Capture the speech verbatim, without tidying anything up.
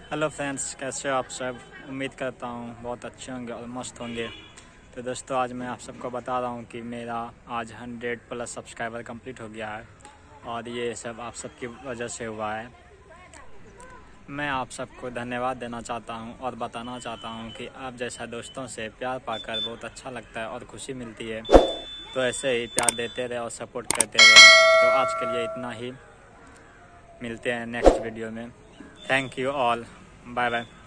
Hello friends, कैसे हो आप सब। उम्मीद करता हूँ बहुत अच्छे होंगे और मस्त होंगे। तो दोस्तों, आज मैं आप सबको बता रहा हूँ कि मेरा आज हंड्रेड प्लस सब्सक्राइबर कंप्लीट हो गया है और ये सब आप सबकी वजह से हुआ है। मैं आप सबको धन्यवाद देना चाहता हूँ और बताना चाहता हूँ कि आप जैसा दोस्तों से प्यार पाकर बहुत अच्छा लगता है और खुशी मिलती है। तो ऐसे ही प्यार देते रहे और सपोर्ट करते रहे। तो आज के लिए इतना ही, मिलते हैं नेक्स्ट वीडियो में। Thank you all, bye bye.